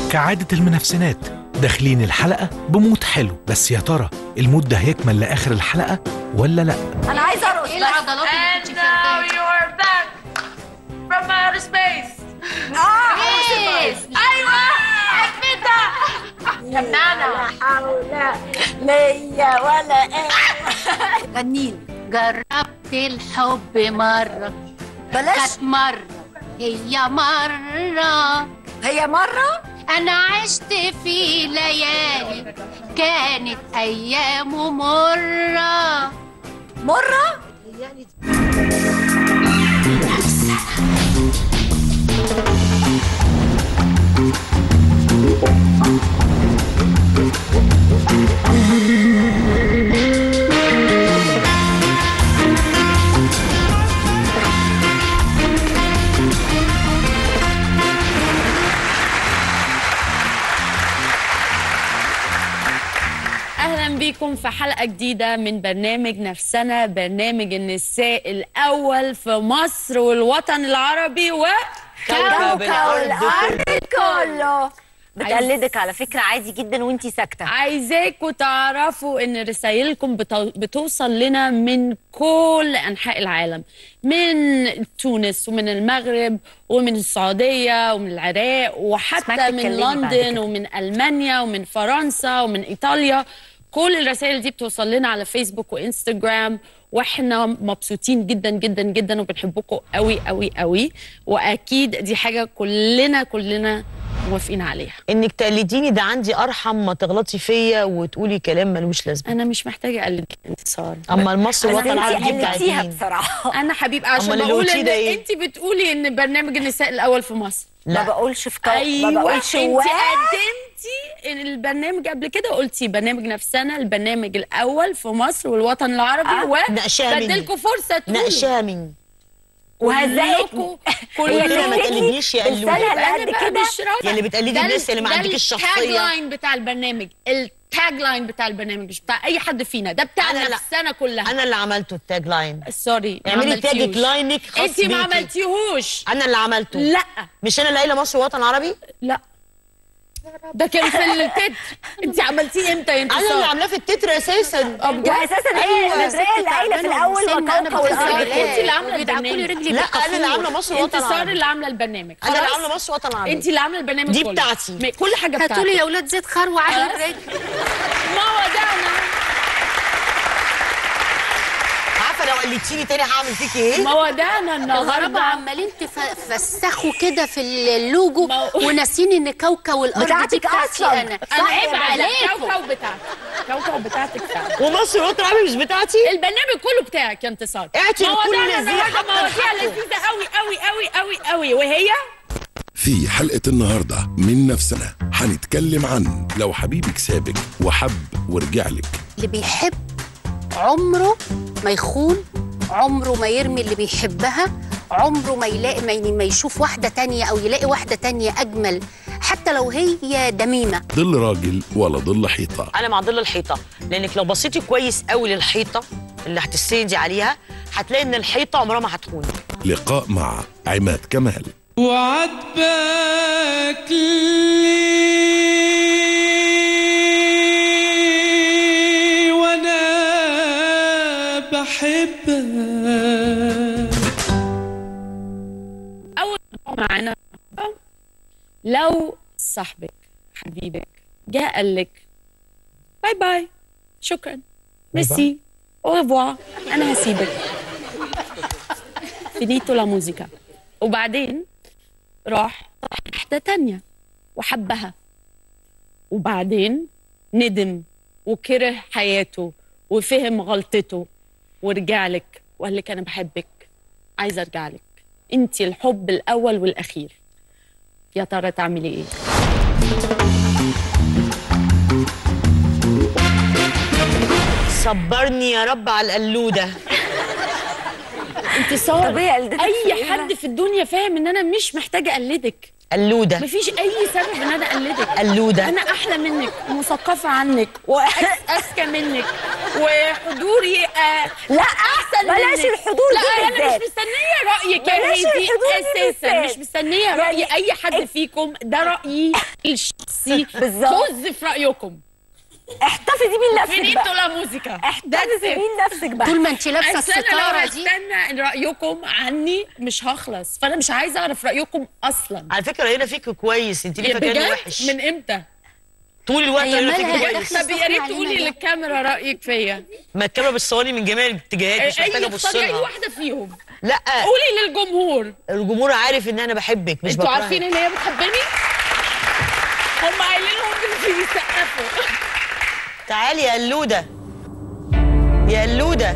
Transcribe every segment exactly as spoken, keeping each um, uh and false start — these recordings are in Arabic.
كعادة المنافسينات داخلين الحلقة بمود حلو، بس يا ترى المود ده هيكمل لآخر الحلقة ولا لأ؟ أنا عايزة أرقص. إيه العضلات اللي كنتي فرداها؟ And now you are back from outer space. آه أيوة أثبتها. كمنانة. لا حول ليا ولا إيه. غنيلي. جربت الحب مرة، بلاش. كانت مرة هي مرة، هي مرة أنا عشت في ليالي كانت أيام مرة مرة. أهلا بيكم في حلقة جديدة من برنامج نفسنا، برنامج النساء الأول في مصر والوطن العربي وكوكب الأرض كله. بتقلدك على فكرة عادي جدا وانتي ساكتة. عايزاكم تعرفوا إن رسائلكم بتو... بتوصل لنا من كل أنحاء العالم، من تونس ومن المغرب ومن السعودية ومن العراق وحتى من لندن ومن ألمانيا ومن فرنسا ومن إيطاليا. كل الرسائل دي بتوصل لنا على فيسبوك وإنستجرام، واحنا مبسوطين جدا جدا جدا وبنحبكم قوي قوي قوي، واكيد دي حاجه كلنا كلنا موافقين عليها. انك تقلديني ده عندي ارحم ما تغلطي فيا وتقولي كلام ملوش لازمه. انا مش محتاجه اقلد انتصار. اما المصري الوطن العربي دي قلدتيها بصراحه. انا حبيبه عشان بقول ان إيه؟ انت بتقولي ان برنامج النساء الاول في مصر. لا. ما بقولش في كو... أيوة. ما بقولش انت قدمتي البرنامج قبل كده وقلتي برنامج نفسنا البرنامج الاول في مصر والوطن العربي. أه. وبدلكوا فرصه تقولوا. ناقشاها مني وهزقكم كلكم. ما تقلدنيش يا قلوب. انا بقى مش يا اللي بتقلدي الناس اللي ما عندكش الشخصيه. التاج لاين بتاع البرنامج، التاج لاين بتاع البرنامج مش بتاع اي حد فينا، ده بتاع نفسنا كلها. انا اللي عملته التاج لاين. سوري اعملي تاج لاينك خاص بيكي. انت ما عملتيهوش. انا اللي عملته. لا مش انا اللي قايله مصر وطن عربي؟ لا ده كان في التتر. انت عملتيه امتى يا انتصار؟ انا اللي عاملاه في التتر اساسا. واساسا ايه نادريه اللي قايله في الاول وكوكب الارض. انت اللي عامله البرنامج. لا انا اللي عامله مصر وطن عربي. انتصار اللي عامله البرنامج. انا اللي عامله مصر وطن عربي. انت اللي عامله البرنامج دي كله. بتاعتي. كل حاجه بتاعتي. هاتولي يا اولاد زيت خروع على الرجل. ما ودعنا. لو قلتيني تاني هعمل فيكي ايه؟ ما ودعنا النهارده عمالين تفسخوا كده في اللوجو وناسين ان كوكب والارض بتاعتك اصلا. انا انا عيب عليكم. كوكب بتاعتك كوكب بتاعتك فعلا. ومصر وطن عربي مش بتاعتي؟ البرنامج كله بتاعك يا انتصار. اعتي كل الذي مواضيع لذيذه قوي قوي قوي قوي قوي. وهي في حلقة النهاردة من نفسنا هنتكلم عن لو حبيبك سابك وحب ورجعلك. اللي بيحب عمره ما يخون، عمره ما يرمي اللي بيحبها، عمره ما يلاقي ما يشوف واحدة تانية أو يلاقي واحدة تانية أجمل حتى لو هي دميمة. ظل راجل ولا ظل حيطة؟ أنا مع ظل الحيطة، لأنك لو بصيتي كويس قوي للحيطة اللي هتستندي عليها هتلاقي إن الحيطة عمرها ما هتخون. لقاء مع عماد كمال. وعاتبك لي وانا بحبك. اول معانا لو صاحبك حبيبك جاء قال لك باي باي شكرا ميرسي او ريفوار انا هسيبك فينيتو لا موزيكا، وبعدين راح واحدة تانية وحبها، وبعدين ندم وكره حياته وفهم غلطته ورجع لك وقال لك أنا بحبك عايزة أرجع لك، أنتي الحب الأول والأخير. يا ترى تعملي إيه؟ صبرني يا رب على القلودة. انتصار، اي حد في الدنيا فاهم ان انا مش محتاجه اقلدك. قلوده. مفيش اي سبب ان انا اقلدك. قلوده. انا احلى منك ومثقفه عنك واذكى منك وحضوري آه لا احسن بلاش منك. الحضور لا دي انا بالذات. مش مستنيه رايك يا بلاش هيدي الحضور دي اساسا، بالذات. مش مستنيه راي يعني اي حد فيكم، ده رايي الشخصي. بالظبط. طز في رايكم. احتفظي بيه لنفسك فينيتو بقى. لا موسيقى. احتفظي بيه لنفسك بقى. طول ما انت لابسه أصل أنا الستاره لو دي هستنى رايكم عني مش هخلص، فانا مش عايزه اعرف رايكم اصلا. على فكره هنا فيك كويس، انت ليه فاكراني بجد؟ وحش؟ من امتى؟ طول الوقت هي هنا فيك مالها كويس. داخلة طب يا ريت علينا تقولي ليه؟ للكاميرا رايك فيا. ما الكاميرا بتصورني من جميع الاتجاهات، مش محتاجه اي ابص اختاري اي لها. واحده فيهم. لا قولي للجمهور. الجمهور عارف ان انا بحبك مش انتوا بكرهك. عارفين ان هي بتحبني؟ هم قايلين لهم اللي بيسقفوا. تعالي يا قلوده يا قلوده.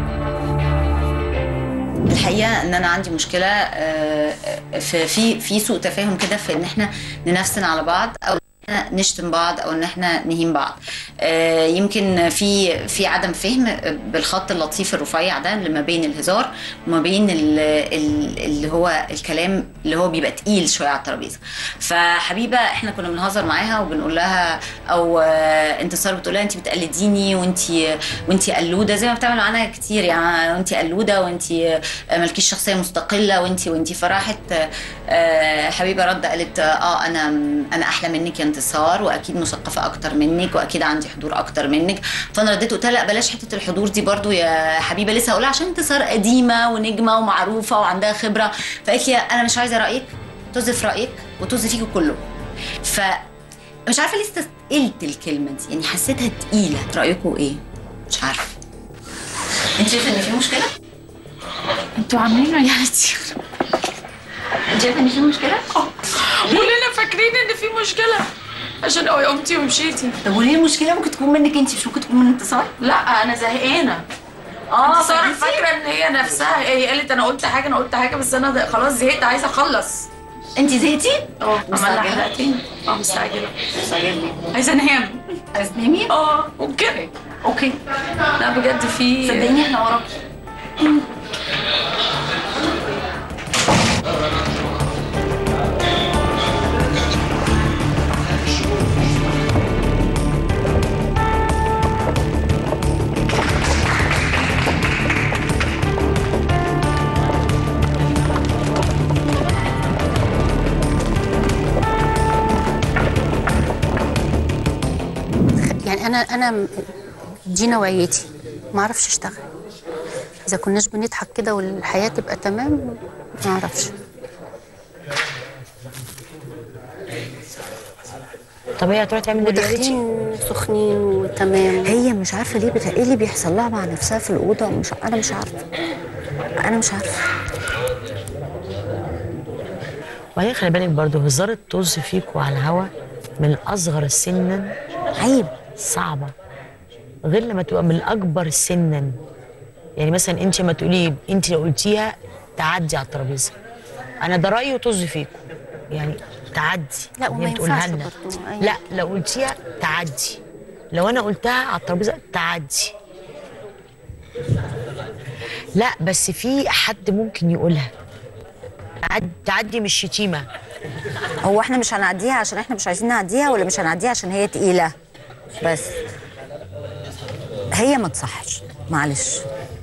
الحقيقه ان انا عندي مشكله آه، في في في سوء تفاهم كده في ان احنا ننفسن على بعض او نشتم بعض او ان احنا نهين بعض. آه، يمكن في في عدم فهم بالخط اللطيف الرفيع ده اللي ما بين الهزار وما بين ال- ال- اللي هو الكلام اللي هو بيبقى تقيل شويه على الترابيزه. فحبيبه احنا كنا بنهزر معاها وبنقول لها او آه، انتصار بتقول لها انت بتقلديني وانت وانت قلوده زي ما بتعمل معانا كتير، يعني وانت قلوده وانت آه، مالكيش شخصيه مستقله وانت وانت فراحت. آه، حبيبه رد قالت اه انا انا احلى منك يا انتصار واكيد مثقفه اكتر منك واكيد عندي حضور اكتر منك. فانا رديت قلت لها لا بلاش حته الحضور دي برضو يا حبيبه، لسه هقولها عشان انتصار قديمه ونجمه ومعروفه وعندها خبره. فقالت لي انا مش عايزه رايك، طز في رايك وطز فيكوا كله. ف مش عارفه ليه استثقلت الكلمه دي، يعني حسيتها تقيله. رايكم ايه؟ مش عارفه. انت شايفه ان في مشكله؟ انتوا عاملين رياليتي. انت شايفه ان في مشكله؟ كلنا فاكرين ان في مشكله عشان قمتي ومشيتي. طب وليه المشكله ممكن تكون منك انت مش ممكن تكون من انتصار؟ لا انا زهقانه. اه انتصار فاكره ان هي نفسها، هي قالت انا قلت حاجه انا قلت حاجه بس انا ده- خلاص زهقت عايزه اخلص. انت زهقتي؟ اه عملنا مستعجلة؟ حلقتين. اه مستعجله. مستعجله. عايزه انام. عايزه تنامي؟ اه ممكن. اوكي. لا بجد في صدقيني احنا وراكي. يعني انا انا دي نوعيتي، ما اعرفش اشتغل. اذا كناش بنضحك كده والحياه تبقى تمام ما اعرفش. طب هي هتروح تعمل رياليتي؟ وداخلين سخنين وتمام. هي مش عارفه ليه بتا... ايه اللي بيحصل لها مع نفسها في الاوضه، مش انا مش عارفه. انا مش عارفه. وبعدين خلي بالك برضه هزار الطز فيكوا على الهوا من اصغر سنا عيب. صعبه غير لما تبقى من الاكبر سنا. يعني مثلا انت لما تقولي انت لو قلتيها تعدي على الترابيزه، انا ده رايي وطز فيكوا يعني تعدي. لا وما هي بتقولها ينفعش لنا. برضه. أيوة. لا لو قلتيها تعدي، لو انا قلتها على الترابيزه تعدي. لا بس في حد ممكن يقولها تعدي, تعدي مش شتيمه. هو احنا مش هنعديها عشان احنا مش عايزين نعديها ولا مش هنعديها عشان هي تقيله؟ بس هي ما تصحش، معلش.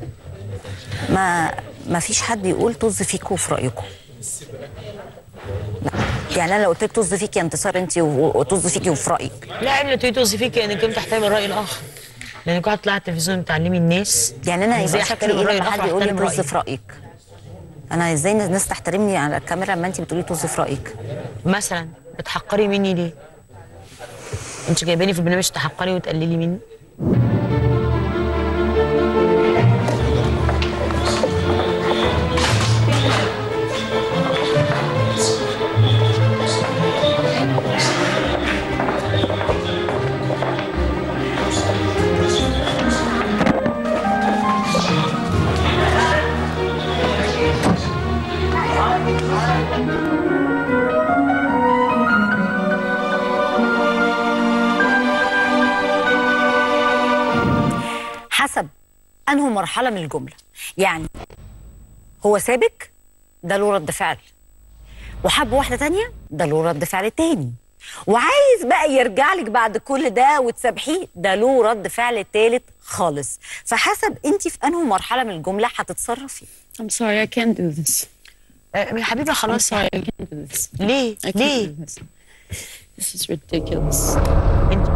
ما ما فيش حد يقول طز فيكوا في رايكم. لا. يعني انا لو قلت لك طز فيك يا انتصار انت وطز فيكي وفي رايك. لا اللي تقولي طز فيك انك انت تحترم الراي الاخر، لانك هتطلعي على التلفزيون تعلمي الناس. يعني انا إزاي هيبقى أحترم شكلي ايه الرأي لما الآخر حد يقول لي وأحترم طز رأيي؟ في رايك؟ انا ازاي الناس تحترمني على الكاميرا لما انت بتقولي طز في رايك؟ مثلا بتحقري مني ليه؟ انت جايباني في البرنامج تحقري وتقللي مني؟ حسب انه مرحله من الجمله. يعني هو سابك ده له رد فعل، وحب واحده تانية، ده له رد فعل تاني. وعايز بقى يرجع لك بعد كل ده وتسامحيه، ده له رد فعل تالت خالص. فحسب انت في انهي مرحله من الجمله هتتصرفي. I'm sorry I can't do this. يا حبيبي خلاص. I'm sorry I can't do this. ليه؟ I can't ليه؟ do this. This is ridiculous. انت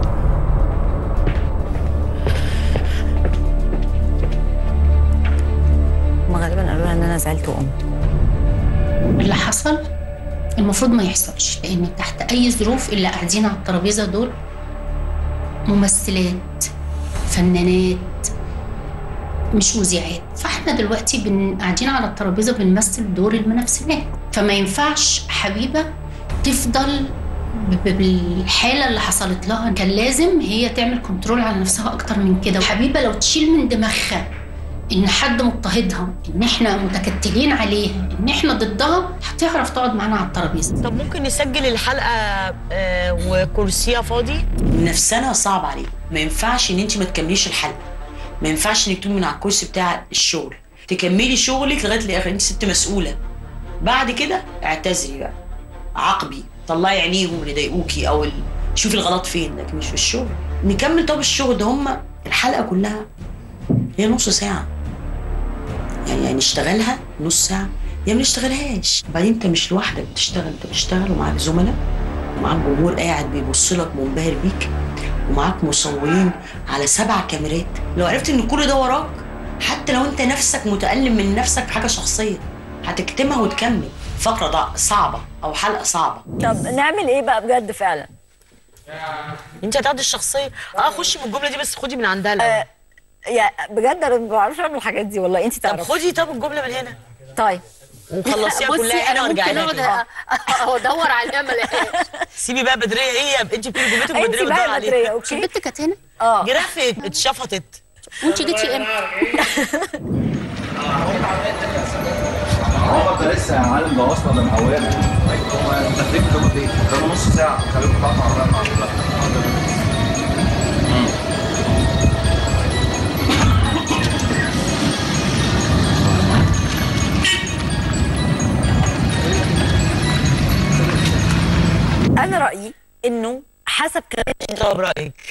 هما غالبا قالوا لها ان انا زعلت وقمت. اللي حصل المفروض ما يحصلش، لان تحت اي ظروف اللي قاعدين على الترابيزه دول ممثلات، فنانات، مش مذيعات. فاحنا دلوقتي بن... قاعدين على الترابيزه بنمثل دور المنافسات، فما ينفعش حبيبه تفضل ب... بالحاله اللي حصلت لها. كان لازم هي تعمل كنترول على نفسها اكتر من كده. حبيبه لو تشيل من دماغها ان حد مضطهدها، ان احنا متكتلين عليها، ان احنا ضدها، هتعرف تقعد معانا على الترابيزه. طب ممكن نسجل الحلقه آه وكرسيها فاضي؟ نفسنا صعب عليك، ما ينفعش ان انت ما تكمليش الحلقه، ما ينفعش انك تقومي من على الكرسي بتاع الشغل تكملي شغلك لغايه الاخر. انت ست مسؤوله، بعد كده اعتذري بقى، عاقبي، طلعي عينيهم اللي ضايقوكي او شوفي الغلط فين، لكن مش في الشغل. نكمل. طب الشغل ده هم الحلقه كلها هي نص ساعه، يعني يعني نشتغلها نص ساعه يا ما نشتغلهاش. بعدين انت مش لوحدك بتشتغل، انت بتشتغل ومعاك زملاء ومعاك جمهور قاعد بيبص لك منبهر بيك، ومعاك مصورين على سبع كاميرات. لو عرفت ان كل ده وراك، حتى لو انت نفسك متألم من نفسك في حاجه شخصيه، هتكتمها وتكمل. فقره صعبه او حلقه صعبه. طب نعمل ايه بقى بجد فعلا؟ انت هتاخدي الشخصيه. اه خشي من الجمله دي بس خدي من عندها الاول. آه يا بجد انا ما بعرفش اعمل الحاجات دي والله. انت تعرفي. طب خدي طب الجمله من هنا. طيب وخلصيها كلها هنا وارجعي لها. اهو دور عليها ما لقيتهاش. سيبي بقى بدريه. ايه انت بتقولي جملتك بدريه انت ودور بقى عليها. بدريه اوكي. البنت كانت هنا اه جرافيك اتشفطت. وانت جيتي امتى؟ هو انت لسه يا معلم، ده اصلا من اولها. هم مدربين كانوا ايه؟ كانوا نص ساعه خليهم يطلعوا مع انا رايي انه حسب كلام. طب رايك؟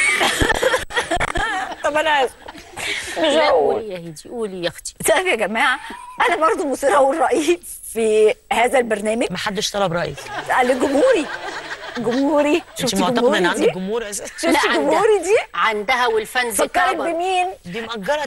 طب انا اسف مش هقول. قولي يا هدي، قولي يا اختي. طيب يا جماعه انا برضو مصيره اقول رايي في هذا البرنامج. محدش طلب رايك. لجمهوري. جمهوري. انت معتقده ان عندك جمهور اساسا؟ شفتي جمهوري دي؟ عندها والفانز فكرت بمين؟ دي مأجرة.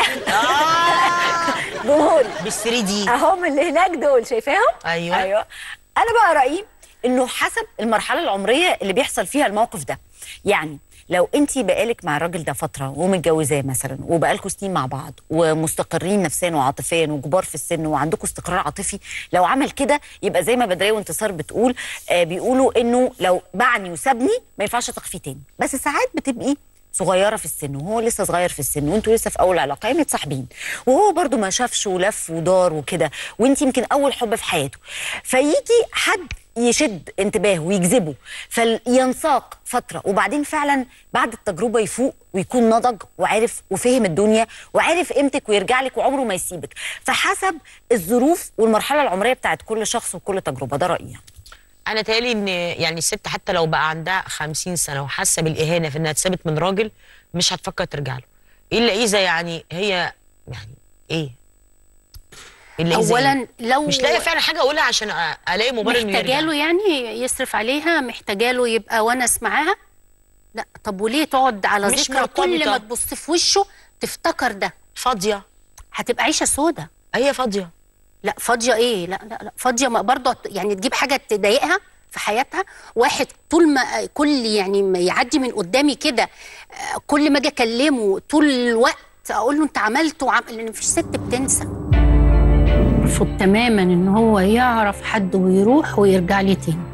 اه جمهوري بالثري دي اهم اللي هناك دول شايفاهم؟ ايوه ايوه. انا بقى رايي انه حسب المرحله العمريه اللي بيحصل فيها الموقف ده. يعني لو انت بقالك مع الراجل ده فتره ومتجوزاه مثلا وبقالكوا سنين مع بعض ومستقرين نفسيا وعاطفيا وكبار في السن وعندكم استقرار عاطفي، لو عمل كده يبقى زي ما بدريه وانتصار بتقول آه بيقولوا انه لو باعني وسابني ما ينفعش اثق فيه تاني. بس ساعات بتبقي صغيره في السن وهو لسه صغير في السن وانتوا لسه في اول علاقه يعني متصاحبين، وهو برضو ما شافش ولف ودار وكده، وانت يمكن اول حب في حياته، فيجي حد يشد انتباهه ويجذبه فينساق فتره، وبعدين فعلا بعد التجربه يفوق ويكون نضج وعارف وفهم الدنيا وعارف قيمتك ويرجع لك وعمره ما يسيبك. فحسب الظروف والمرحله العمريه بتاعت كل شخص وكل تجربه. ده رايي. انا تالي ان يعني الست حتى لو بقى عندها خمسين سنه وحاسه بالاهانه في انها اتسابت من راجل مش هتفكر ترجع له، الا اذا يعني هي يعني ايه إلا إذا اولا إيه؟ لو مش لاقيه فعلا حاجه اقولها عشان الاقي مبرر انه محتاجه له يعني يصرف عليها، محتاجه له يبقى ونس معاها. لا طب وليه تقعد على ذكرى كل ما تبص في وشه تفتكر ده؟ فاضيه، هتبقى عيشه سودة. هي فاضيه. لا فاضيه ايه؟ لا لا لا فاضيه برضه يعني تجيب حاجه تضايقها في حياتها. واحد طول ما كل يعني ما يعدي من قدامي كده كل ما اجي اكلمه طول الوقت اقول له انت عملت وعمل، لان مفيش ست بتنسى. مرفوض تماما ان هو يعرف حد ويروح ويرجع لي تاني.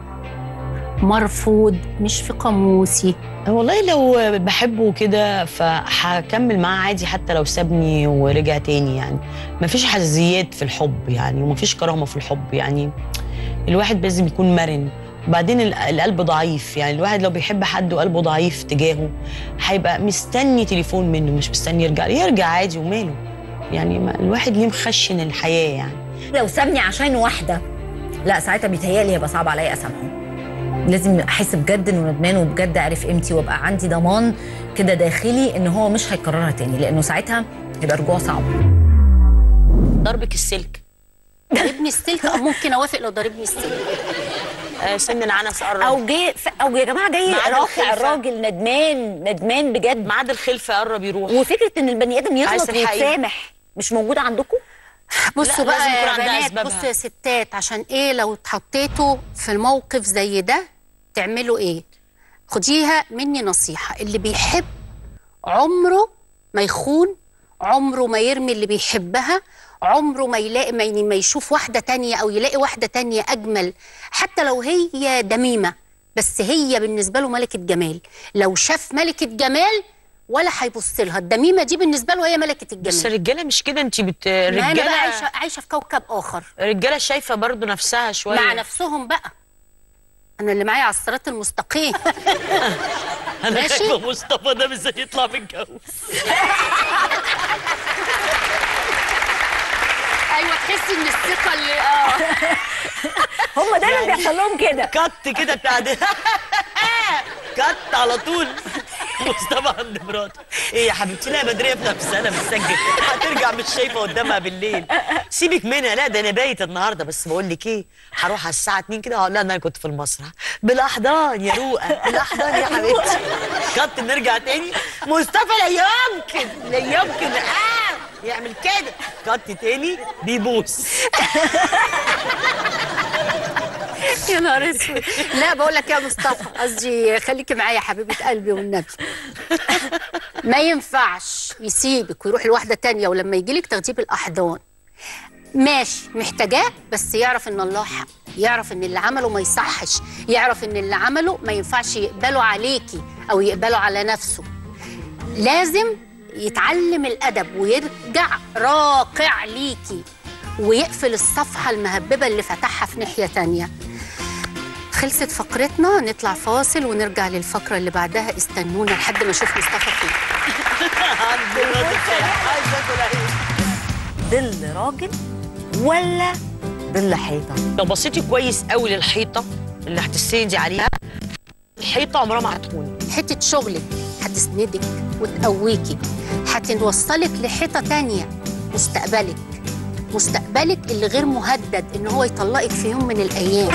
مرفوض، مش في قاموسي. والله لو بحبه كده فهكمل معاه عادي حتى لو سابني ورجع تاني. يعني مفيش حزيات في الحب يعني، ومفيش كرامه في الحب يعني. الواحد لازم يكون مرن، وبعدين القلب ضعيف. يعني الواحد لو بيحب حد وقلبه ضعيف تجاهه هيبقى مستني تليفون منه، مش مستني يرجع. يرجع عادي وماله يعني. الواحد ليه مخشن الحياه يعني. لو سابني عشان واحده لا ساعتها بيتهيألي هيبقى صعب عليا اسامحه. لازم احس بجد انه ندمان وبجد عارف قيمتي وابقى عندي ضمان كده داخلي ان هو مش هيكررها تاني، لانه ساعتها هيبقى رجوع صعب. ضربك السلك. ضربني السلك ممكن اوافق لو ضربني السلك. آه سن العنس قرب. او جاي او يا جماعه جاي رافع الراجل ندمان ندمان بجد. ميعاد الخلفه قرب يروح. وفكره ان البني ادم يغلط ويتسامح مش موجوده عندكم؟ بصوا بقى يا بنات، بصوا يا ستات، عشان ايه لو اتحطيتوا في الموقف زي ده تعملوا ايه؟ خديها مني نصيحه، اللي بيحب عمره ما يخون، عمره ما يرمي اللي بيحبها، عمره ما يلاقي ما, ما يشوف واحده تانية او يلاقي واحده تانية اجمل، حتى لو هي دميمه بس هي بالنسبه له ملكه جمال. لو شاف ملكه جمال ولا هيبص لها، الدميمه دي بالنسبه له هي ملكه الجمال. بس الرجاله مش كده، انت بت الرجاله انا بقى عايشه عايشه في كوكب اخر. الرجاله شايفه برضو نفسها شويه مع نفسهم بقى. انا اللي معايا على الصراط المستقيم. انا خايفه مصطفى ده بالذات يطلع متجوز. ايوه تحسي ان الثقه اللي اه هم دايما بيحصل لهم كده كت كده بتاع ده. كت على طول. مصطفى عند مراته، ايه يا حبيبتي؟ لا بدريه في نفسها انا متسجل، هترجع مش شايفه قدامها بالليل. سيبك منها، لا ده انا بايت النهارده، بس بقول لك ايه، هروح على الساعه اتنين كده هقول لها ان انا كنت في المسرح. بالاحضان يا روقه، بالاحضان يا حبيبتي. كت نرجع تاني. مصطفى لا يمكن لا يمكن آه يعمل كده. كت تاني بيبوس. يا نهار اسود. لا بقول لك يا مصطفى، قصدي خليكي معايا يا حبيبه قلبي والنبي. ما ينفعش يسيبك ويروح لواحده تانية ولما يجيلك تاخديه بالاحضان. ماشي محتاجاه، بس يعرف ان الله حق، يعرف ان اللي عمله ما يصحش، يعرف ان اللي عمله ما ينفعش يقبله عليكي او يقبله على نفسه. لازم يتعلم الادب ويرجع راقع ليكي ويقفل الصفحه المهببه اللي فتحها في ناحيه تانية. خلصت فقرتنا، نطلع فاصل ونرجع للفقره اللي بعدها. استنونا لحد ما اشوف مصطفى فين. ظل راجل ولا ظل حيطه؟ لو بصيتي كويس قوي للحيطه اللي هتستندي عليها، الحيطه عمرها ما هتخوني. حته شغلك هتسندك وتقويكي، هتوصلك لحيطه تانية. مستقبلك مستقبلك اللي غير مهدد ان هو يطلقك في يوم من الايام.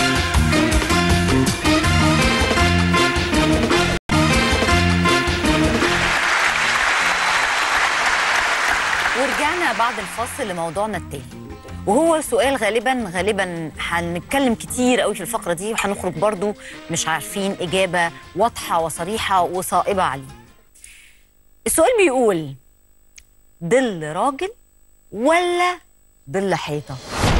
ورجعنا بعد الفاصل لموضوعنا التاني، وهو سؤال غالبا غالبا هنتكلم كتير قوي في الفقره دي، وهنخرج برضو مش عارفين اجابه واضحه وصريحه وصائبه عليه. السؤال بيقول ظل راجل ولا ظل حيطه؟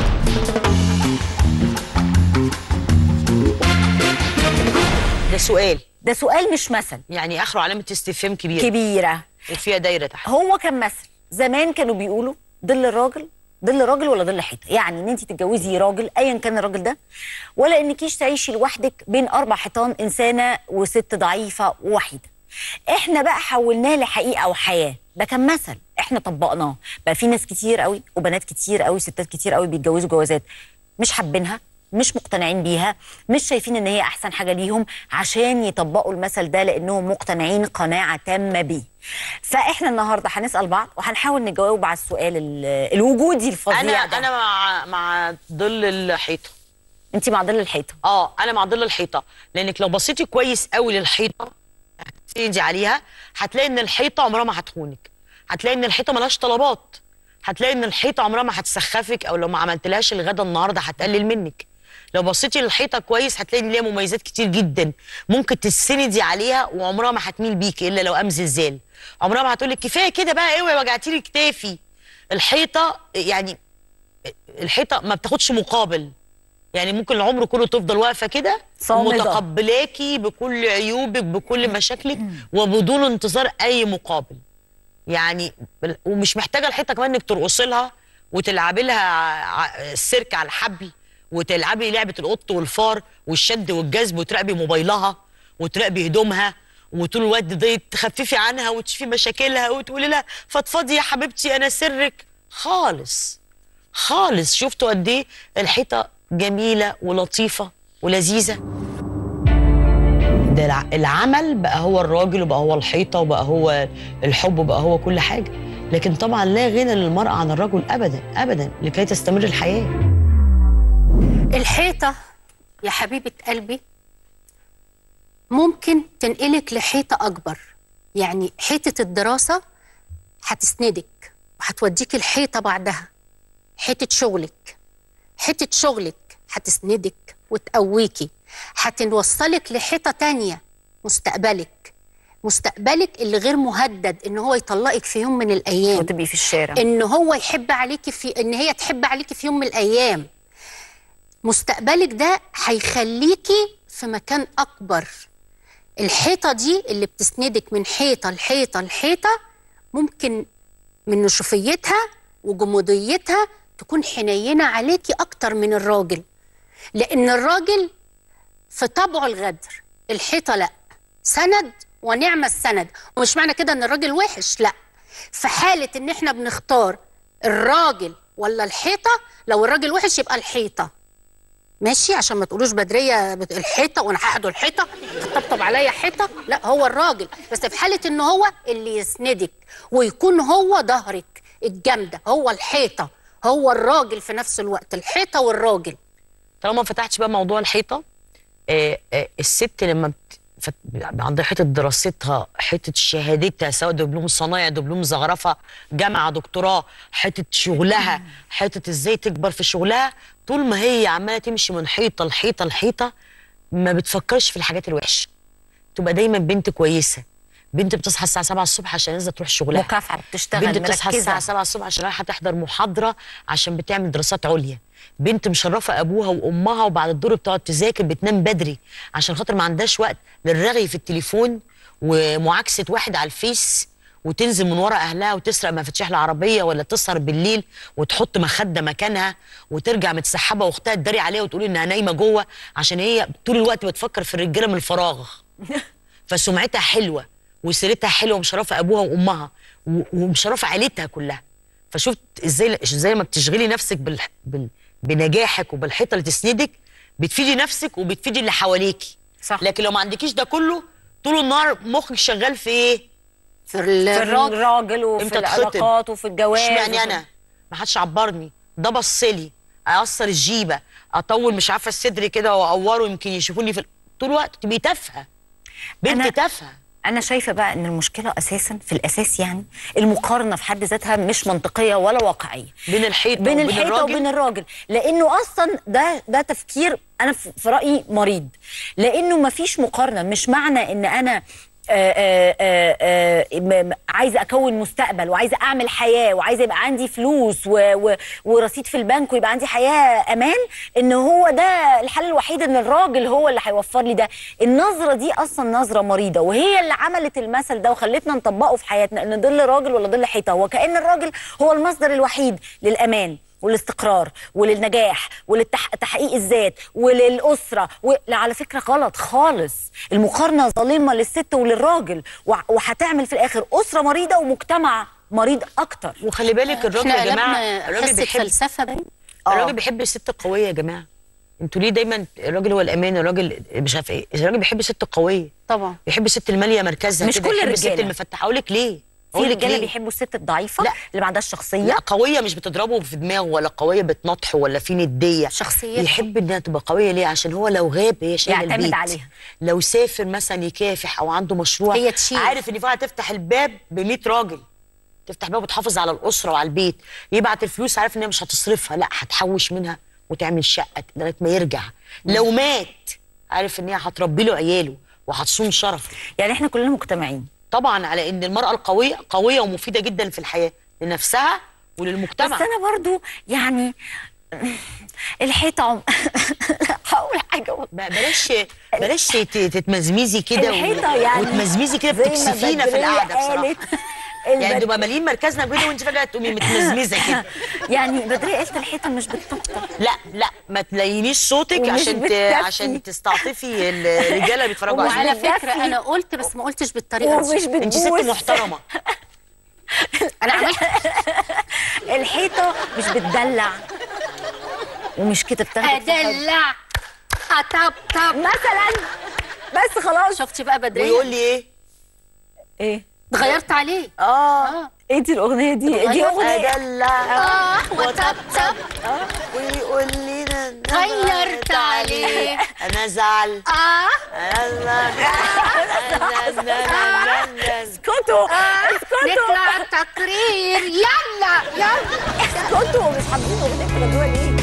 ده سؤال ده سؤال مش مثل، يعني اخره علامه استفهام كبيره كبيره وفيها دايره تحت. هو كان مثل زمان كانوا بيقولوا ظل الراجل ظل راجل ولا ظل حيطه، يعني ان انت تتجوزي راجل ايا كان الراجل ده، ولا انكيش تعيشي لوحدك بين اربع حيطان، انسانه وست ضعيفه ووحيده. احنا بقى حولناه لحقيقه وحياه. ده كان مثل احنا طبقناه، بقى في ناس كتير قوي وبنات كتير قوي ستات كتير قوي بيتجوزوا جوازات مش حابينها، مش مقتنعين بيها، مش شايفين ان هي احسن حاجه ليهم، عشان يطبقوا المثل ده لانهم مقتنعين قناعه تامه بيه. فاحنا النهارده هنسال بعض وهنحاول نجاوب على السؤال الوجودي الفظيع انا ده. انا مع مع ظل الحيطه. انت مع ظل الحيطه؟ اه انا مع ظل الحيطه، لانك لو بصيتي كويس قوي للحيطه هتسندي عليها، هتلاقي ان الحيطه عمرها ما هتخونك، هتلاقي ان الحيطه ملهاش طلبات، هتلاقي ان الحيطه عمرها ما هتسخفك، او لو ما عملتلهاش الغدا النهارده هتقلل منك. لو بصيتي للحيطه كويس هتلاقي ان ليها مميزات كتير جدا ممكن تسندي عليها، وعمرها ما هتميل بيكي الا لو قام زلزال. عمرها ما هتقولك كفايه كده بقى، اوعي وجعتي لي كتافي. الحيطه يعني الحيطه ما بتاخدش مقابل، يعني ممكن العمر كله تفضل واقفه كده متقبلاكي بكل عيوبك بكل مشاكلك وبدون انتظار اي مقابل. يعني ومش محتاجه الحيطه كمان انك ترقصي لها وتلعبي لها السيرك على الحبل، وتلعبي لعبه القط والفار والشد والجذب، وتراقبي موبايلها وتراقبي هدومها، وطول الوقت ده تخففي عنها وتشوفي مشاكلها وتقولي لها فضفضي يا حبيبتي انا سرك. خالص خالص. شفتوا قد ايه الحيطه جميله ولطيفه ولذيذه. ده العمل بقى هو الراجل، وبقى هو الحيطه، وبقى هو الحب، وبقى هو كل حاجه. لكن طبعا لا غنى للمراه عن الرجل ابدا ابدا لكي تستمر الحياه. الحيطه يا حبيبه قلبي ممكن تنقلك لحيطه اكبر. يعني حيطه الدراسه هتسندك وهتوديك الحيطه بعدها. حيطه شغلك حيطه شغلك هتسندك وتقويكي، هتوصلك لحيطه تانية. مستقبلك مستقبلك اللي غير مهدد ان هو يطلقك في يوم من الايام وتبقي في الشارع، ان هو يحب عليكي في ان هي تحب عليكي في يوم من الايام. مستقبلك ده هيخليكي في مكان اكبر. الحيطه دي اللي بتسندك من حيطه لحيطه لحيطه ممكن من نشوفيتها وجموديتها تكون حنينه عليكي اكتر من الراجل، لان الراجل في طبعه الغدر، الحيطه لا. سند ونعم السند، ومش معنى كده ان الراجل وحش، لا. في حاله ان احنا بنختار الراجل ولا الحيطه، لو الراجل وحش يبقى الحيطه ماشي، عشان ما تقولوش بدريه الحيطه وانا هحدوا الحيطه تطبطب عليا حيطه، لا هو الراجل. بس في حاله ان هو اللي يسندك ويكون هو ظهرك الجامده، هو الحيطه، هو الراجل في نفس الوقت، الحيطه والراجل. طالما ما فتحتش بقى موضوع الحيطه، آه آه الست لما بت... فت... عندها حته دراستها، حته شهادتها، سواء دبلوم صنايع، دبلوم زخرفه، جامعه، دكتوراه، حته شغلها، حته ازاي تكبر في شغلها، طول ما هي عماله تمشي من حيطه لحيطه لحيطه ما بتفكرش في الحاجات الوحشه. تبقى دايما بنت كويسه، بنت بتصحى الساعه سبعة الصبح عشان نازله تروح شغلها، مكافحه، بتشتغل، بنت بتصحى مركزة. الساعه سبعة الصبح عشان رايحه تحضر محاضره عشان بتعمل دراسات عليا، بنت مشرفه ابوها وامها، وبعد الدور بتقعد تذاكر، بتنام بدري عشان خاطر ما عندهاش وقت للرغي في التليفون ومعاكسه واحد على الفيس، وتنزل من ورا اهلها وتسرق مفاتيح العربيه، ولا تسهر بالليل وتحط مخده مكانها وترجع متسحبه واختها تداري عليها وتقول انها نايمه جوه، عشان هي طول الوقت بتفكر في الرجاله من الفراغ. فسمعتها حلوه وسيرتها حلوه ومشرفه ابوها وامها ومشرفه عيلتها كلها. فشفت ازاي ازاي ما بتشغلي نفسك بال... بال... بنجاحك وبالحيطه اللي تسندك، بتفيدي نفسك وبتفيدي اللي حواليكي. صح. لكن لو ما عندكيش ده كله، طول النهار مخك شغال في ايه؟ في الراجل, الراجل وفي العلاقات وفي الجواز. اشمعنى وفي... انا ما حدش عبرني، ده بصلي، اقصر الجيبه، اطول مش عارفه الصدر كده واقوره يمكن يشوفوني في طول الوقت. تبقي تافهه، بنت تافهه. أنا شايفة بقى إن المشكلة أساساً في الأساس، يعني المقارنة في حد ذاتها مش منطقية ولا واقعية بين الحيطة بين وبين الحيطة الراجل. وبين الراجل، لأنه أصلاً ده ده تفكير أنا في رأيي مريض، لأنه مفيش مقارنة. مش معنى إن أنا آآ آآ آآ عايزه اكون مستقبل وعايزه اعمل حياه وعايزه يبقى عندي فلوس و و ورصيد في البنك ويبقى عندي حياه امان، ان هو ده الحل الوحيد، ان الراجل هو اللي هيوفر لي ده. النظره دي اصلا نظره مريضه، وهي اللي عملت المثل ده وخلتنا نطبقه في حياتنا، ان ظل راجل ولا ظل حيطه، وكأن الراجل هو المصدر الوحيد للامان والاستقرار وللنجاح ولتحقيق الذات وللأسرة و... على فكرة غلط خالص. المقارنة ظالمة للست وللراجل، وهتعمل في الآخر أسرة مريضة ومجتمع مريض أكتر. وخلي بالك الراجل يا جماعة، الراجل بيحب فلسفة باين. الراجل بيحب الست القوية يا جماعة. انتوا ليه دايما الراجل هو الأمان؟ الراجل مش عارف ايه، الراجل بيحب الست القوية طبعا، بيحب الست المالية مركزها، مش كل الرجالة، الست المفتحة. أقول لك ليه؟ في رجاله بيحبوا الست الضعيفه، لا. اللي ما عندهاش شخصيه، لا قويه مش بتضربه في دماغه، ولا قويه بتنطحه، ولا في نديه. شخصيه يحب انها تبقى قويه. ليه؟ عشان هو لو غاب هي شايله البيت، يعتمد عليها. لو سافر مثلا يكافح او عنده مشروع، هي تشيل. عارف ان فيها تفتح الباب ب مية راجل، تفتح باب وتحافظ على الاسره وعلى البيت. يبعت الفلوس عارف ان هي مش هتصرفها، لا هتحوش منها وتعمل شقه لغايه ما يرجع. لو مات عارف ان هي هتربي له عياله وهتصون شرفه. يعني احنا كلنا مجتمعين طبعا على ان المراه القويه قويه ومفيده جدا في الحياه لنفسها وللمجتمع. بس انا برضو يعني الحيطه عم... هقول حاجه بلاش بلاش تتمزمزي كده الحيطه يعني وتمزمزي كده بتكسفينا في القعده بصراحه. يعني تبقى مالين مركزنا كده وانت فجاه تقومي متمزمزه كده. يعني بدريه قالت الحيطه مش بتطبطب. لا لا ما تلينيش صوتك عشان ت... عشان تستعطفي الرجاله اللي بيتفرجوا علينا. وعلى فكره انا قلت بس ما قلتش بالطريقه دي. انت ست محترمه. انا عملت الحيطه مش بتدلع، ومش كده بتاخدك ادلع اطبطب مثلا. بس خلاص. شفتي بقى بدريه ويقول لي ايه؟ ايه؟ اتغيرت عليه. اه, آه. ايه دي الاغنيه دي؟ دي اغنيه ادلع اه وطبطب ويقول لي غيرت عليه انا ازعل اه اسكتوا اسكتوا نطلع تقرير يلا يلا اسكتوا مش حابين اغنيه تغنوها ليه؟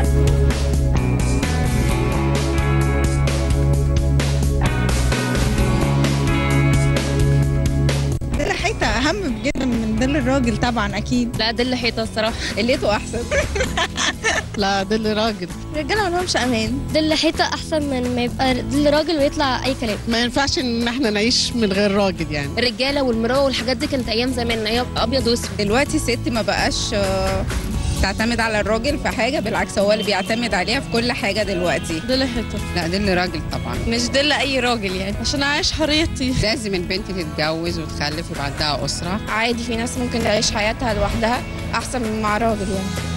دل حيطة أهم جدا من دل الراجل طبعا أكيد. لا دل حيطة الصراحة قلته أحسن. لا دل راجل. الرجالة مالهمش أمان. دل حيطة أحسن من ما يبقى دل راجل ويطلع أي كلام. ما ينفعش إن احنا نعيش من غير راجل يعني. الرجالة والمروة والحاجات دي كانت أيام زمان أيام أبيض وأسود. دلوقتي الست ما بقاش تعتمد على الراجل في حاجة، بالعكس هو اللي بيعتمد عليها في كل حاجة دلوقتي. دل حيطة. لا دل راجل طبعا. مش دل أي راجل يعني عشان أعيش حريتي. لازم البنت تتجوز وتخلف ويبقى عندها أسرة. عادي في ناس ممكن تعيش حياتها لوحدها أحسن من مع راجل يعني.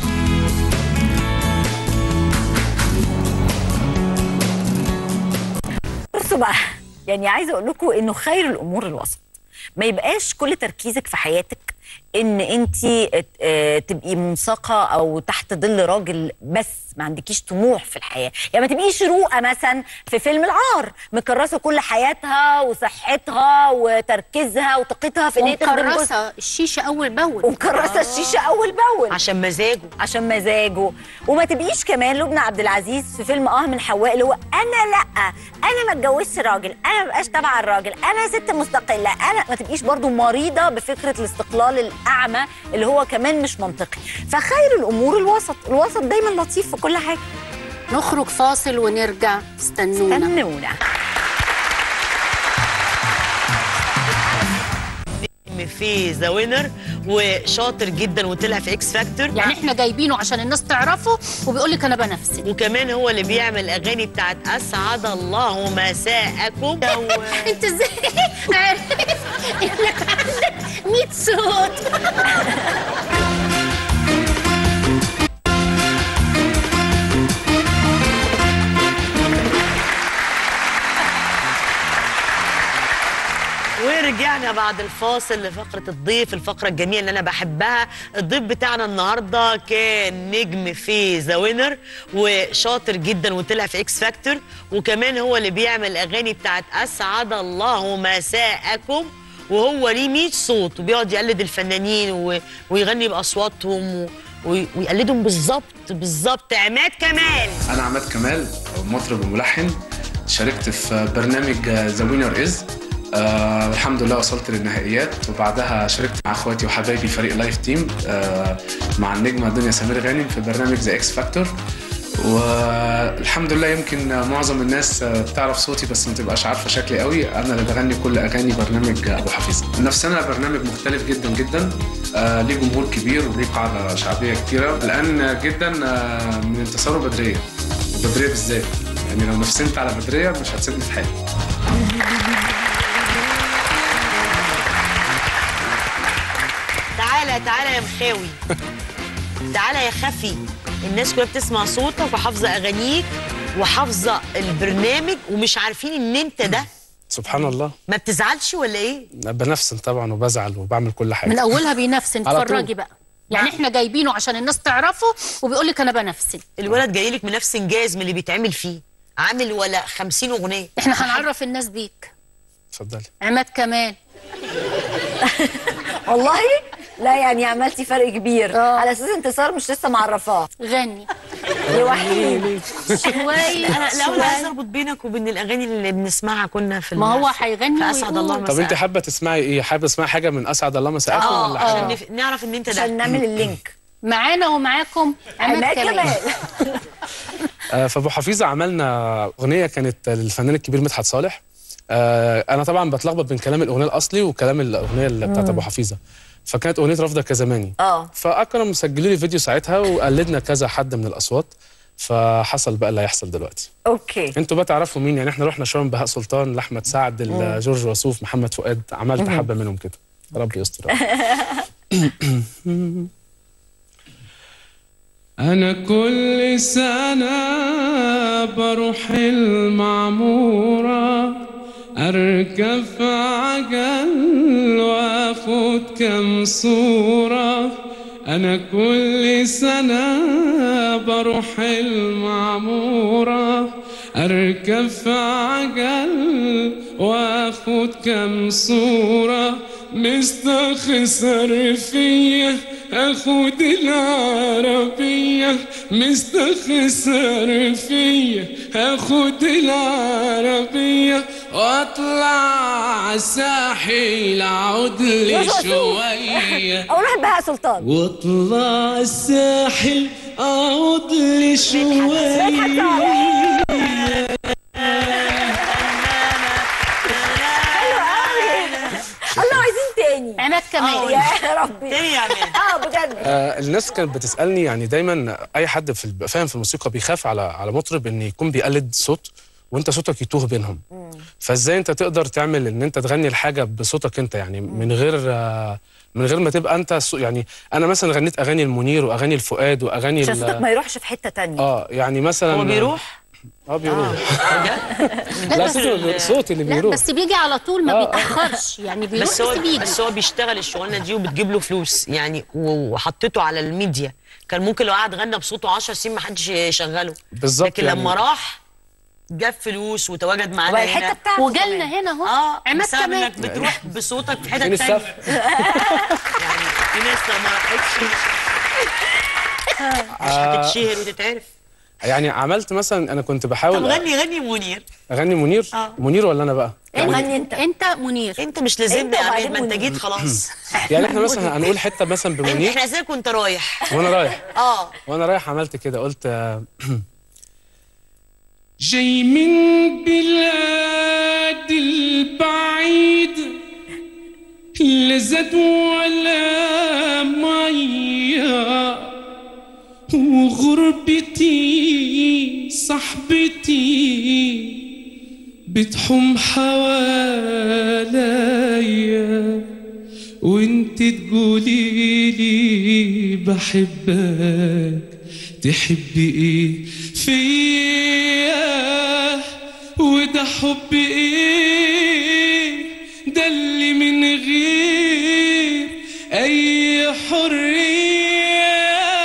بصوا بقى، يعني عايزه اقول لكم انه خير الامور الوسط. ما يبقاش كل تركيزك في حياتك ان انت تبقي منساقه او تحت ظل راجل بس، ما عندكيش طموح في الحياه. يعني ما تبقيش روقه مثلا في فيلم العار مكرسه كل حياتها وصحتها وتركيزها وطاقتها في ان هي تخدم ومكرسه الشيشه اول باول ومكرسه الشيشه اول باول عشان مزاجه عشان مزاجه. وما تبقيش كمان لبنى عبد العزيز في فيلم اه من حواء اللي هو انا لا انا ما اتجوزش راجل، انا ما بقاش تبع الراجل، انا ست مستقله، انا ما تبقيش برضو مريضه بفكره الاستقلال الاعمى اللي هو كمان مش منطقي. فخير الامور الوسط، الوسط دايما لطيف في كل حاجه. نخرج فاصل ونرجع، استنونا استنونا. في ذا وينر وشاطر جدا وطلع في اكس فاكتور. يعني احنا جايبينه عشان الناس تعرفه وبيقول لك انا بنفسي. وكمان هو اللي بيعمل الاغاني بتاعت اسعد الله مساءكم. انت ازاي عرفت انك عندك مية صوت؟ ورجعنا بعد الفاصل لفقرة الضيف، الفقرة الجميلة اللي أنا بحبها. الضيف بتاعنا النهاردة كان نجم في ذا وينر وشاطر جدا وطلع في اكس فاكتور، وكمان هو اللي بيعمل الأغاني بتاعت أسعد الله مساءكم، وهو ليه مية صوت وبيقعد يقلد الفنانين و... ويغني بأصواتهم و... ويقلدهم بالظبط بالظبط. عماد كمال. أنا عماد كمال مطرب وملحن، شاركت في برنامج ذا وينر إز. آه الحمد لله وصلت للنهائيات، وبعدها شاركت مع اخواتي وحبايبي فريق لايف تيم آه مع النجمه دنيا سمير غانم في برنامج ذا اكس فاكتور. والحمد لله يمكن معظم الناس بتعرف صوتي بس ما تبقاش عارفه شكلي قوي. انا اللي بغني كل اغاني برنامج ابو حفيظه. نفسنا برنامج مختلف جدا جدا، آه ليه جمهور كبير وليه قاعده شعبيه كتيره، لان جدا آه من انتصاره بدريه وبدريه بالذات. يعني لو نفسنت على بدريه مش هتسيبني في حالي. تعالى تعالى يا مخاوي، تعالى يا خفي. الناس كلها بتسمع صوتك وحافظه اغانيك وحافظه البرنامج ومش عارفين ان انت ده. سبحان الله. ما بتزعلش ولا ايه؟ بنفسن طبعا وبزعل وبعمل كل حاجه. من اولها بينفسن. اتفرجي بقى، يعني احنا جايبينه عشان الناس تعرفه وبيقول لك انا بنفسن. الولد جاي لك منفسن جاهز من اللي بيتعمل فيه، عامل ولا خمسين اغنيه. احنا هنعرف الناس بيك. اتفضلي. عماد كمال. والله لا يعني عملتي فرق كبير. أوه. على اساس انتصار مش لسه معرفاه. غني لوحدي شويه. انا الاول عايزه اربط بينك وبين الاغاني اللي بنسمعها كنا في ما هو هيغني في اسعد الله مساء. طب انت حابه تسمعي ايه؟ حابه تسمعي حاجه من اسعد الله مساءكم اه ولا عشان نف... نعرف ان انت ده، عشان نعمل اللينك معانا ومعاكم عماد كمال. آه فابو حفيظه عملنا اغنيه كانت للفنان الكبير مدحت صالح. آه انا طبعا بتلخبط بين كلام الاغنيه الاصلي وكلام الاغنيه اللي بتاعت ابو حفيظه، فكانت اغنيه رافضه كزماني. اه فكانوا مسجلين لي فيديو ساعتها وقلدنا كذا حد من الاصوات، فحصل بقى اللي هيحصل دلوقتي. اوكي. انتوا بقى تعرفوا مين؟ يعني احنا رحنا شويه من بهاء سلطان لاحمد سعد لجورج وسوف محمد فؤاد، عملت حبه منهم كده. ربي يستر. أنا كل سنة بروح المعمورة، أركب في عجل وأخد كم صورة. أنا كل سنة بروح المعمورة، أركب في عجل وأخد كم صورة. مستخسر فيا أخد العربية، مستخسر فيا أخد العربية وأطلع الساحل أعود لي شوية. أو روح بهاء سلطان. واطلع الساحل أعود لي شوية. الله عايزين تاني. عماد كمان. يا ربي. تاني يا عماد. اه بجد. آه الناس كانت بتسالني، يعني دايما اي حد في الب- فاهم في الموسيقى بيخاف على على مطرب ان يكون بيقلد صوت وانت صوتك يتوه بينهم. فازاي انت تقدر تعمل ان انت تغني الحاجه بصوتك انت، يعني من غير آه من غير ما تبقى انت صو- يعني انا مثلا غنيت اغاني المنير واغاني الفؤاد واغاني عشان ال- صوتك ما يروحش في حته تانية. اه يعني مثلا هو بيروح؟ اه بيروح. لا لا بس صوت صوت اللي لا بيروح. بس بيجي على طول ما آه. بيتاخرش، يعني بيروح بس هو بس بيجي. بس هو بيشتغل الشغلانه دي وبتجيب له فلوس يعني، و- وحطيته على الميديا. كان ممكن لو قعد غنى بصوته عشر سنين ما حدش يشغله، بالظبط. لكن يعني لما راح جاب فلوس وتواجد معانا وبقى الحتة هنا بتاعته وجالنا هنا اهو. اه عماد بسبب كمان. انك بتروح بصوتك في فين حته ثانيه. السف؟ يعني في ناس لو ما راحتش مش هتتشهر وتتعرف. يعني عملت مثلا، انا كنت بحاول طب غني غني منير. اغني منير. آه. منير ولا انا بقى؟ غني انت. انت منير. انت مش لازمني انت يا عماد، وبعدين ما انت منير. جيت خلاص. يعني احنا مثلا هنقول حته مثلا بمنير احنا عايزينك وانت رايح. وانا رايح اه وانا رايح عملت كده، قلت آه، جاي من بلاد البعيد، لا زاد ولا مية، وغربتي صاحبتي بتحوم حواليا، وانت تقولي لي بحبك، تحبي ايه فيا، وده حب ايه ده اللي من غير اي حريه.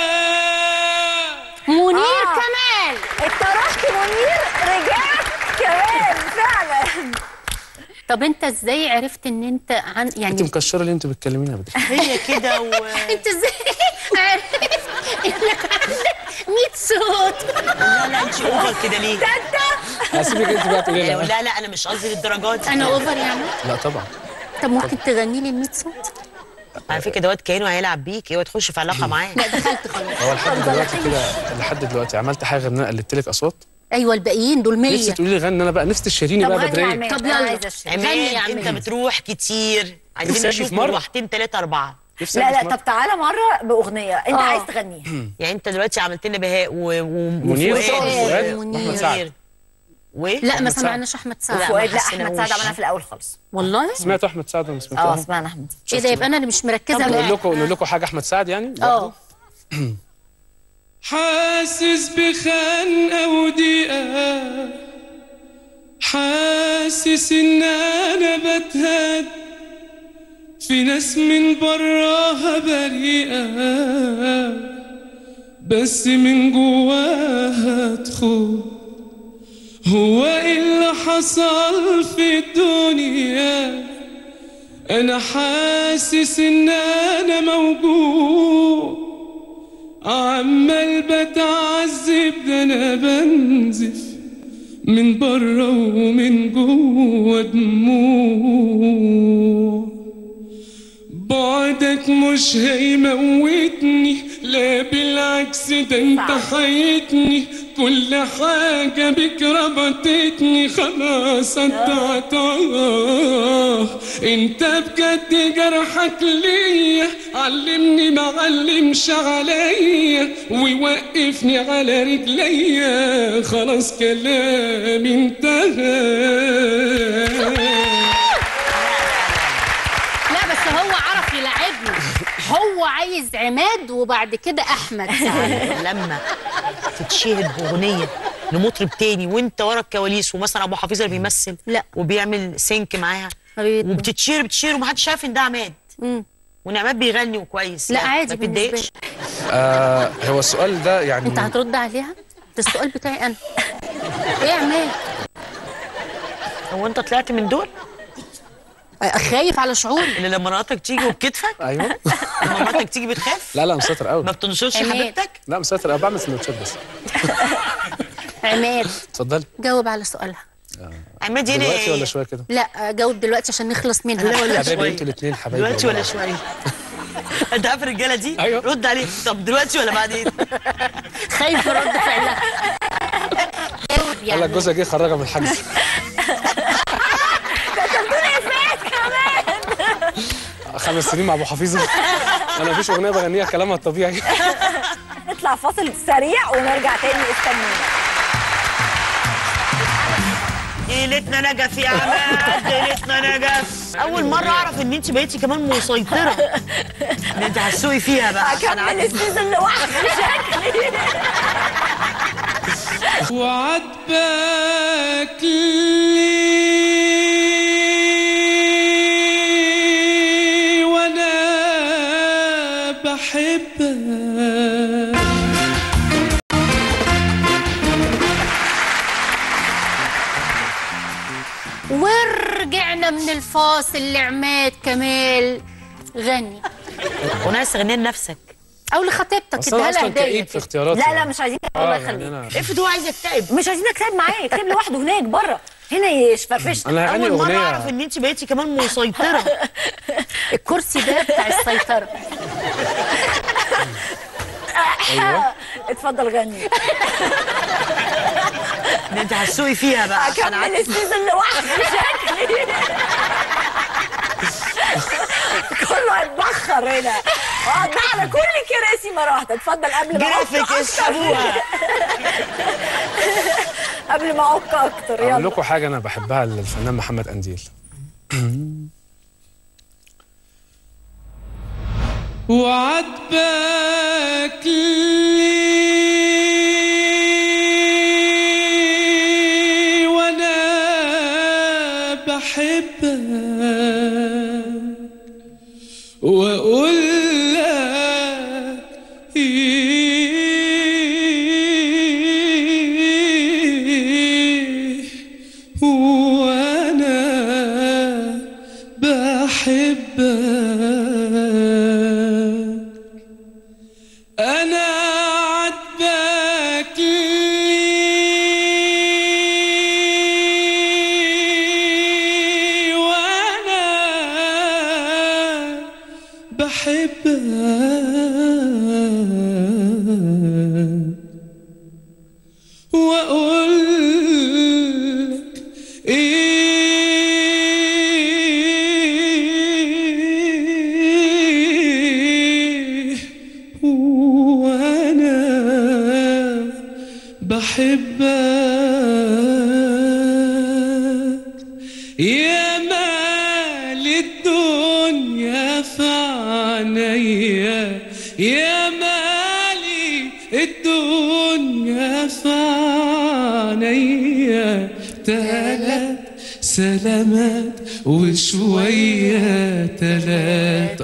منير آه. كمان. انت رحت منير رجعت كمان فعلا. طب انت ازاي عرفت ان انت عن يعني انت مكشره ليه انت بتكلميني ابدا؟ هي كده و انت ازاي عرفت انك عندك مية صوت؟ لا لا انت اوفر كده ليه؟ هسيبك انت بقى تقولي يعني لي. لا لا انا مش قصدي للدرجات دي. انا اوفر يا عماد؟ لا طبعا. طب ممكن تغني لي ال مية صوت؟ على فكره دوت كانه هيلعب بيك، اوعى تخش في علاقه معاه. لا دخلت خلاص. هو لحد دلوقتي كده، لحد دلوقتي عملت حاجه ان انا قلدت لك اصوات. ايوه الباقيين دول نفسي مية. تقولي لي غني، انا بقى نفسي تشيريني طب بقى غني يا بدريه. عماد. طب أنا يلا عايزة أشتري. غني يا عماد انت عماد. بتروح كتير، عايزين نفسي نشوف في مرة. مروحتين ثلاثه اربعه. نفسي لا أعمل لا مرة. طب تعالى مره باغنيه انت آه. عايز تغنيها. يعني انت دلوقتي عملت لنا بهاء و... و... منير وفؤاد. وفؤاد منير. واحمد سعد. و لا ما أحمد سعد. سمعناش احمد سعد. لا، فؤاد ما لا احمد سعد حسناهوش. عملها في الاول خالص. والله سمعت احمد سعد ولا ما اه سمعتوش؟ اسمعنا احمد. ايه ده؟ يبقى انا اللي مش مركزه نقول معاك. لكم نقول لكم حاجه احمد سعد يعني. اه حاسس بخنقة وضيقة، حاسس ان انا بتهد، في ناس من براها بريئة، بس من جواها تخون. هو ايه اللي حصل في الدنيا؟ انا حاسس ان انا موجود، عمال بتعذب، ده انا بنزف من بره ومن جوه دموع. بعدك مش هيموتني، لا بالعكس ده انت حيتني، كل حاجة بك ربطتني خلاص قطعتها. انت بجد جرحك ليا، علمني معلمش عليا، ويوقفني على رجليا، خلاص كلامي انتهى. لا بس هو عرف يلعبني. هو عايز عماد وبعد كده احمد سعد. لما تتشهد باغنيه لمطرب تاني وانت ورا الكواليس، ومثلا ابو حفيظه اللي بيمثل لا وبيعمل سينك معاها وبتتشير بتشير ومحدش عارف ان ده عماد، وان عماد بيغني وكويس، لا يعني عادي ما بتتضايقش؟ آه هو السؤال ده يعني انت هترد عليها؟ ده السؤال بتاعي انا. ايه يا عماد؟ هو انت طلعت من دول؟ خايف على شعوري اللي لما مراتك تيجي وبكتفك؟ ايوه. لما مراتك تيجي بتخاف؟ لا لا مسيطر قوي. ما بتنشرش حبيبتك؟ لا مسيطر قوي، بعمل سندوتشات بس. عماد اتفضلي. جاوب على سؤالها. عماد هنا دلوقتي ولا شويه كده؟ لا جاوب دلوقتي عشان نخلص منها. لا ولا حبايبي شويه؟ انتوا الاثنين حبايبي. دلوقتي ولا شويه؟ انت عارف الرجاله دي؟ ايوه. رد عليه. طب دلوقتي ولا بعدين؟ خايف رد فعلها. قال لك جوزها جه خرجها من الحجز. خمس سنين مع ابو حفيظه. انا مفيش اغنيه بغنيها كلامها الطبيعي. نطلع فاصل سريع ونرجع تاني، استنونا. ليلتنا نجف يا عماد، ليلتنا نجف. اول مره اعرف ان انت بقيتي كمان مسيطره، ان انت هتسوقي فيها بقى. هكمل السيزون لوحدي شكلي. وعاتبك ليه وانا بحبك. ورجعنا من الفاصل لعماد كمال. غني اغنيه تغنيها لنفسك او لخطيبتك، اصل انا اصلا كئيب في اختياراتي. لا لا مش عايزين. الله يخليك. افرض هو عايز يكتئب، مش عايزين يكتئب معاه، يكتب لوحده هناك بره، هنا يشفرفش. انا هغني اول مره اغنيه. اعرف ان انت بقيتي كمان مسيطره. الكرسي ده بتاع السيطره. ايوه اتفضل غني. ان انت هتسوقي فيها بقى. هكمل السيزون لوحدي شكلي. كله هيتبخر هنا. اقعد على كل كراسي مره واحده. اتفضل قبل ما جرافيك اسحبوها. قبل ما اعك اكتر. يلا اقول لكم حاجه انا بحبها للفنان محمد قنديل. وعاتبك ليه وانا بحبك، واقول لك ايه وانا بحبك. أنا عاتبك ليه وأنا بحبك، وأقول لك إيه وأنا بحبك. يا مال الدنيا في عينيا، يا مالي الدنيا في عينيا. تلات سلامات وشوية تلات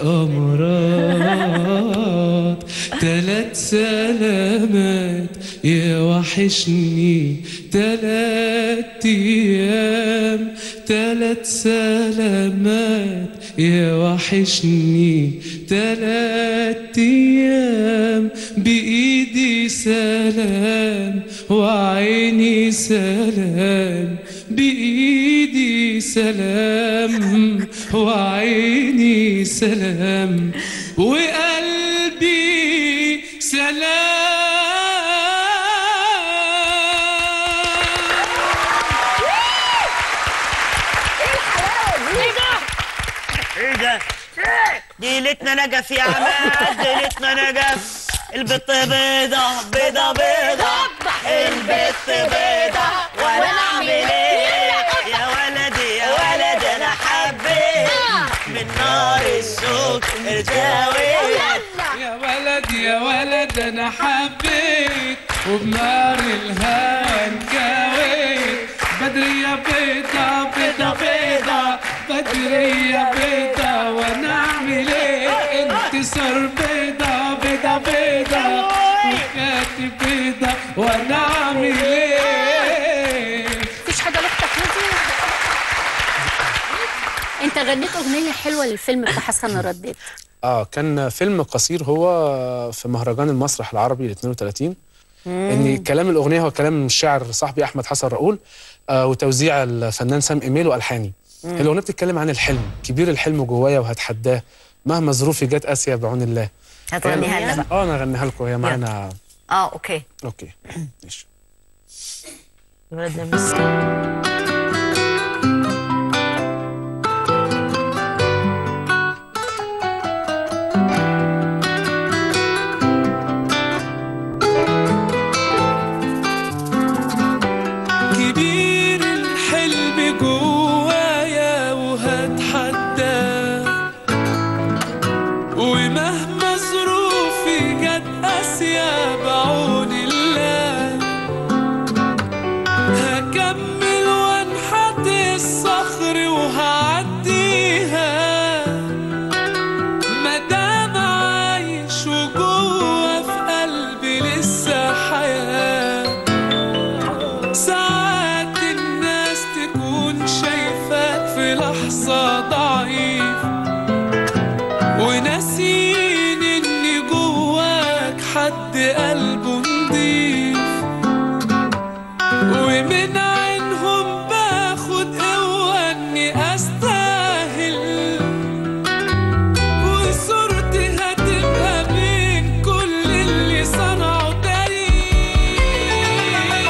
أمراض، تلات سلامات يا وحشني تلات أيام، تلات سلامات يا وحشني تلات أيام. بإيدي سلام وعيني سلام، بإيدي سلام وعيني سلام وقلبي سلام. ايه ده؟ ليلتنا نجف يا عماد، ليلتنا نجف. البت بيضة بيضة بيضة، البت بيضة وانا اعمل ايه؟ يا ولدي يا ولد انا حبيت من نار الشوق ارتوي. ويا ولد انا حبيت وبنار الهوى انكويت بدرية بيضة بيضة بيضة بدرية بيضة وانا اعمل ايه انتصار بيضة بيضة بيضة وكاتب بيضة وانا اعمل ايه. مفيش حاجه لاختك نادي؟ انت غنيت اغنيه حلوه للفيلم بتاع حسن الرداد. اه كان فيلم قصير هو في مهرجان المسرح العربي ال اثنين وثلاثين. ان كلام الاغنيه هو كلام الشاعر صاحبي احمد حسن رؤول، آه وتوزيع الفنان سام ايميل والحاني. الاغنيه بتتكلم عن الحلم، كبير الحلم جوايا وهتحداه مهما ظروفي جت قاسيه بعون الله. هتغنيها لنا بقى؟ اه انا هغنيها لكم، هي معانا. اه اوكي اوكي ماشي. ولدنا مسكين. كبير الحلم جوايا وهتحداه ومهما ظروفي جت قاسية بعون الله هكمل وانحت الصخر وهعديها مادام عايش وجوه في قلبي لسه حياة. ساعات الناس تكون شايفاك في لحظة ضعيف وناسين ان جواك حد قلبه نضيف ومن عينهم باخد قوة اني استاهل وصورتي هتبقى بين كل اللي صنعوا تاريخ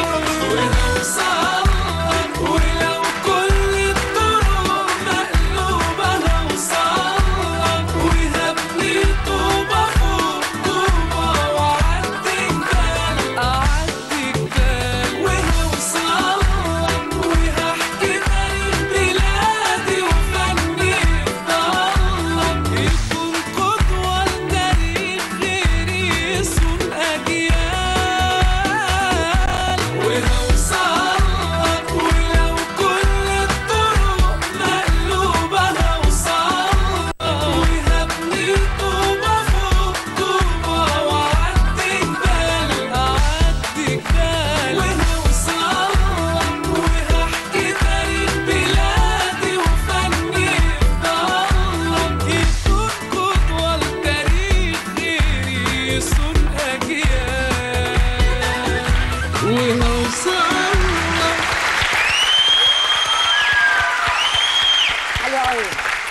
وهوصلك ولو كل الطرق مقلوبة هوصلك وهبني طوبة فوق طوبة وأعدي جبال أعدي جبال وهوصلك وهحكي تاريخ بلادي وفني يفضلك يكون قدوة لتاريخ غيري يصون أجيال وهوصلك ولو كل الطرق مقلوبة هوصلك وهبني طوبة فوق طوبة وأعدي جبال أعدي جبال وهوصلك وهحكي تاريخ بلادي وفني يفضلك يكون قدوة لتاريخ غيري يصون أجيال وهوصلك. حلو قوي.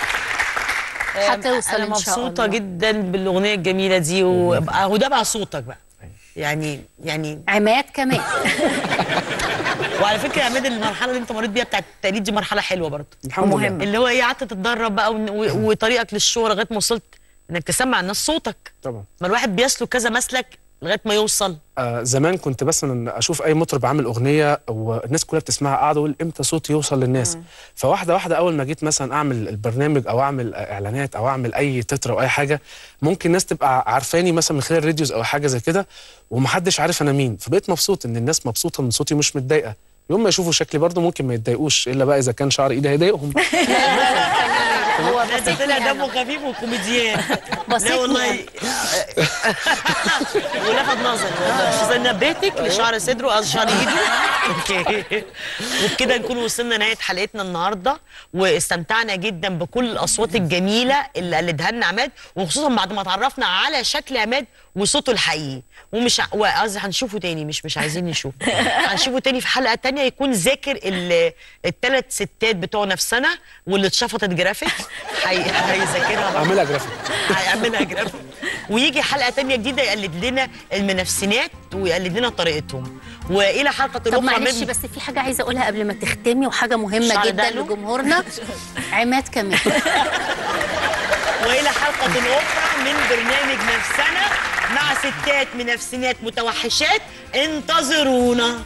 هتوصل انا إن شاء مبسوطه الله. جدا بالاغنيه الجميله دي، وهو ده بقى صوتك بقى يعني يعني عماد كمان. وعلى فكره يا عماد المرحله اللي انت مريت بيها بتاعت التقليد دي مرحله حلوه برضه الحمد لله. اللي هو ايه قعدت تتدرب بقى ون- و- وطريقك للشهره لغايه ما وصلت انك تسمع الناس صوتك. طبعا. ما الواحد بيسلك كذا مسلك لغايه ما يوصل. آه زمان كنت مثلا اشوف اي مطرب عامل اغنيه والناس كلها بتسمعها قاعده اقول امتى صوتي يوصل للناس. مم. فواحده واحده اول ما جيت مثلا اعمل البرنامج او اعمل اعلانات او اعمل اي تتر او اي حاجه ممكن الناس تبقى عارفاني مثلا من خلال الراديوز او حاجه زي كده ومحدش عارف انا مين، فبقيت مبسوط ان الناس مبسوطه من صوتي مش متضايقه. يوم ما يشوفوا شكلي برضه ممكن ما يتضايقوش الا بقى اذا كان شعر ايدي هيضايقهم. هو ده طلع دمه خفيف وكوميديان. لا والله ولفت نظري والله. نبهتك لشعر صدره او شعر ايده. اوكي. وبكده نكون وصلنا نهايه حلقتنا النهارده واستمتعنا جدا بكل الاصوات الجميله اللي قلدها لنا عماد، وخصوصا بعد ما اتعرفنا على شكل عماد وصوته الحقيقي. ومش قصدي هنشوفه تاني، مش مش عايزين نشوف، هنشوفه تاني في حلقه تانيه يكون ذاكر الثلاث ستات بتوع نفسنا واللي اتشفطت جرافيك هيذاكرها برضه. اعملها جرافيك. هيعملها جرافيك. ويجي حلقه تانيه جديده يقلد لنا المنافسينات ويقلد لنا طريقتهم. والى حلقه طب اخرى معلش من بس في حاجه عايزه اقولها قبل ما تختمي وحاجه مهمه جدا لجمهورنا. عماد كمان. والى حلقه اخرى من برنامج نفسنا مع ستات منافسينات متوحشات، انتظرونا.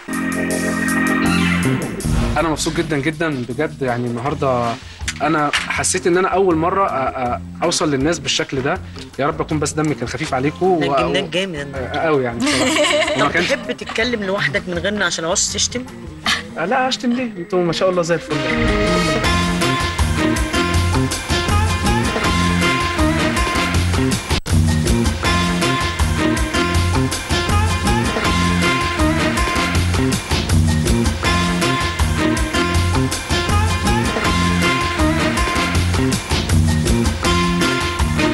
انا مبسوط جدا جدا بجد، يعني النهارده انا حسيت ان انا اول مره أ- أ- اوصل للناس بالشكل ده. يا رب اكون بس دمي كان خفيف عليكم ده الجملات جامد قوي يعني بصراحه. وما طب كانش تحب تتكلم لوحدك من غيرنا عشان عاوز تشتم؟ لا اشتم ليه؟ انتوا ما شاء الله زي الفل.